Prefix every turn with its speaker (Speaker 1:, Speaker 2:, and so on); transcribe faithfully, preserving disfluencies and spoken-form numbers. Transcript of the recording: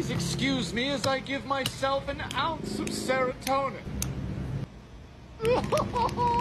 Speaker 1: Please excuse me as I give myself an ounce of serotonin.